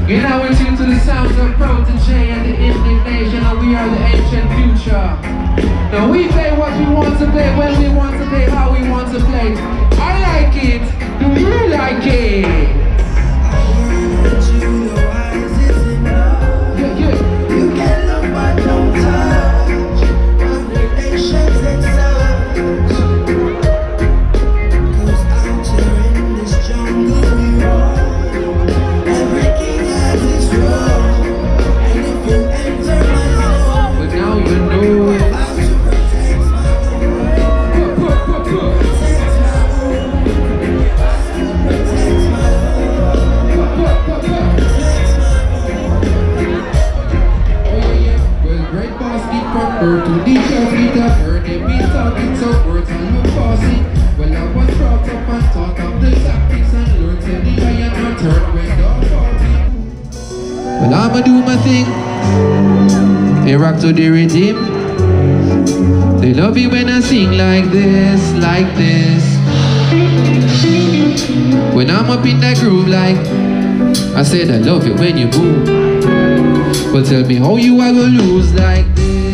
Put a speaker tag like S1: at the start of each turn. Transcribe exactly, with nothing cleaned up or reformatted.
S1: You're now in tune to the sounds of Protege and the indignation, and we are the ancient future. Now we play what we want to play, when we want to play, how we want to play. I like it. Do you like it? Yeah, yeah.
S2: You can love but don't touch. Relations and such. Cause out here in this jungle we roam. Every king has his role. And if you enter my zone,
S1: but now you know it.
S2: I'm to protect my own. Protect my own. Protect my own. Protect my
S1: Great boss keep from birth to the church, meet up, heard they be talking some words and look bossy. Well, I was brought up and taught of the tactics and learned to the iron and turn when dog faulty. Well, I'ma do my thing. They rock to the rhythm. They love it when I sing like this, like this. When I'm up in that groove like I said I love it when you move. But tell me how you are gonna lose like this.